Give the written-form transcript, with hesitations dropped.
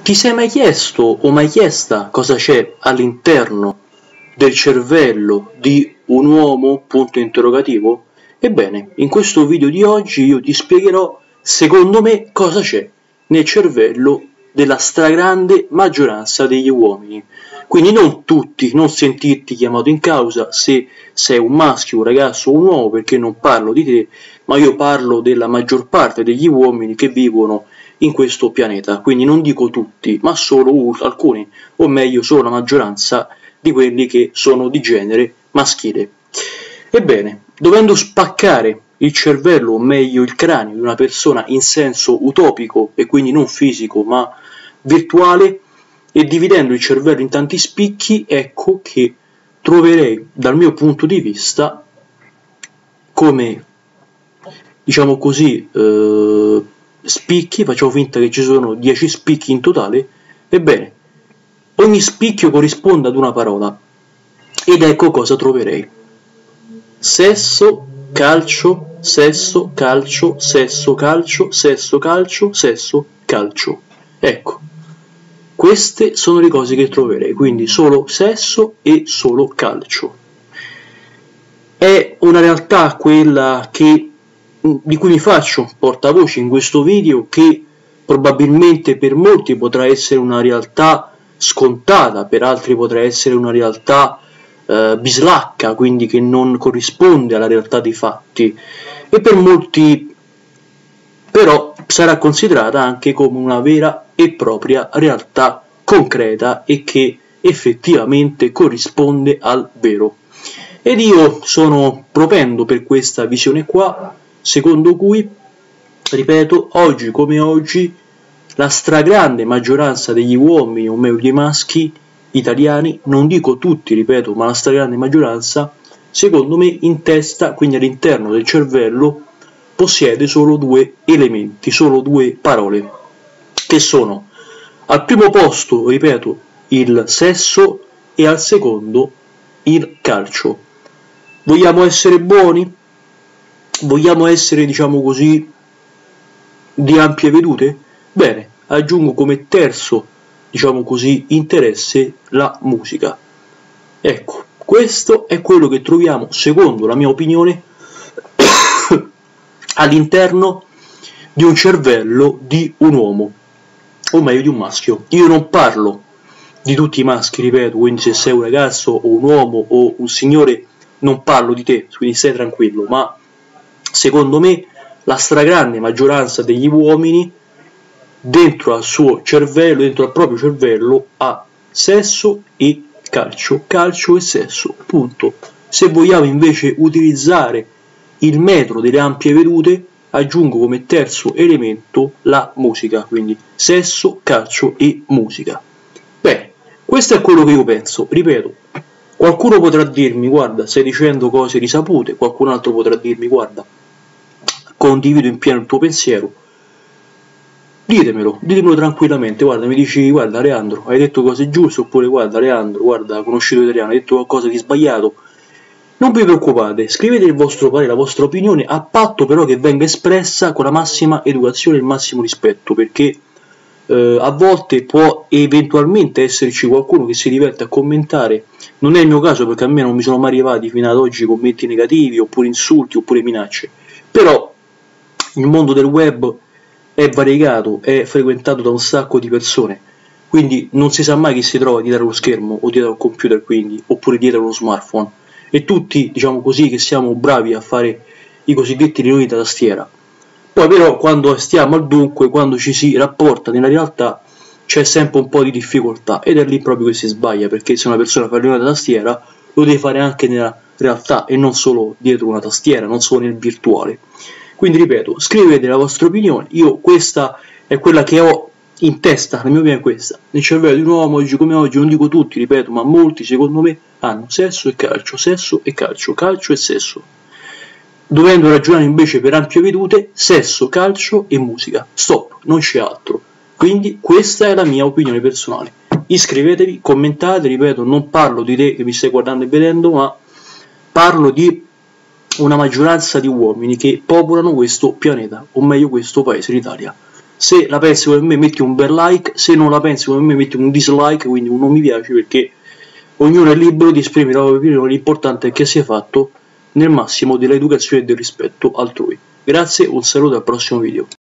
Ti sei mai chiesto o mai chiesta cosa c'è all'interno del cervello di un uomo? Punto interrogativo? Ebbene, in questo video di oggi io ti spiegherò, secondo me, cosa c'è nel cervello della stragrande maggioranza degli uomini. Quindi non tutti, non sentirti chiamato in causa se sei un maschio, un ragazzo o un uomo, perché non parlo di te, ma io parlo della maggior parte degli uomini che vivono in questo pianeta. Quindi non dico tutti, ma solo alcuni, o meglio solo la maggioranza di quelli che sono di genere maschile. Ebbene, dovendo spaccare il cervello, o meglio il cranio di una persona in senso utopico e quindi non fisico ma virtuale, e dividendo il cervello in tanti spicchi, ecco che troverei dal mio punto di vista come, diciamo così, spicchi, facciamo finta che ci sono 10 spicchi in totale. Ebbene, ogni spicchio corrisponde ad una parola, ed ecco cosa troverei: sesso, calcio, sesso, calcio, sesso, calcio, sesso, calcio, sesso, calcio. Ecco, queste sono le cose che troverei, quindi solo sesso e solo calcio. È una realtà quella di cui mi faccio portavoce in questo video, che probabilmente per molti potrà essere una realtà scontata, per altri potrà essere una realtà bislacca, quindi che non corrisponde alla realtà dei fatti, e per molti però sarà considerata anche come una vera e propria realtà concreta e che effettivamente corrisponde al vero. Ed io sono propendo per questa visione qua, secondo cui, ripeto, oggi come oggi, la stragrande maggioranza degli uomini, o meglio dei maschi italiani, non dico tutti, ripeto, ma la stragrande maggioranza, secondo me in testa, quindi all'interno del cervello, possiede solo due elementi, solo due parole, che sono al primo posto, ripeto, il sesso e al secondo il calcio. Vogliamo essere buoni? Vogliamo essere, diciamo così, di ampie vedute? Bene, aggiungo come terzo, diciamo così, interesse la musica. Ecco, questo è quello che troviamo, secondo la mia opinione, all'interno di un cervello di un uomo, o meglio di un maschio. Io non parlo di tutti i maschi, ripeto, quindi se sei un ragazzo o un uomo o un signore non parlo di te, quindi stai tranquillo, ma secondo me la stragrande maggioranza degli uomini dentro al suo cervello, dentro al proprio cervello, ha sesso e calcio, calcio e sesso, punto. Se vogliamo invece utilizzare il metro delle ampie vedute, aggiungo come terzo elemento la musica, quindi sesso, calcio e musica. Beh, questo è quello che io penso, ripeto. Qualcuno potrà dirmi: guarda, stai dicendo cose risapute, qualcun altro potrà dirmi: guarda, condivido in pieno il tuo pensiero. Ditemelo tranquillamente. Guarda, mi dici: guarda Leandro, hai detto cose giuste, oppure guarda Leandro, guarda, conosciuto italiano, hai detto qualcosa di sbagliato. Non vi preoccupate, scrivete il vostro parere, la vostra opinione, a patto però che venga espressa con la massima educazione e il massimo rispetto, perché a volte può eventualmente esserci qualcuno che si diverte a commentare. Non è il mio caso, perché a me non mi sono mai arrivati fino ad oggi commenti negativi, oppure insulti, oppure minacce. Però il mondo del web è variegato, è frequentato da un sacco di persone, quindi non si sa mai chi si trova dietro lo schermo o dietro al computer, quindi, oppure dietro lo smartphone, e tutti, diciamo così, che siamo bravi a fare i cosiddetti leoni da tastiera. Poi però quando stiamo al dunque, quando ci si rapporta nella realtà, c'è sempre un po' di difficoltà, ed è lì proprio che si sbaglia, perché se una persona fa il leone da tastiera lo deve fare anche nella realtà e non solo dietro una tastiera, non solo nel virtuale. Quindi ripeto, scrivete la vostra opinione. Io questa è quella che ho in testa, la mia opinione è questa: nel cervello di un uomo oggi come oggi, non dico tutti, ripeto, ma molti secondo me hanno sesso e calcio, calcio e sesso. Dovendo ragionare invece per ampie vedute, sesso, calcio e musica. Stop, non c'è altro. Quindi questa è la mia opinione personale. Iscrivetevi, commentate, ripeto, non parlo di te che mi stai guardando e vedendo, ma parlo di una maggioranza di uomini che popolano questo pianeta, o meglio questo paese, l'Italia. Se la pensi come me metti un bel like, se non la pensi come me metti un dislike, quindi un non mi piace, perché ognuno è libero di esprimere la propria opinione, l'importante è che sia fatto nel massimo dell'educazione e del rispetto altrui. Grazie, un saluto al prossimo video.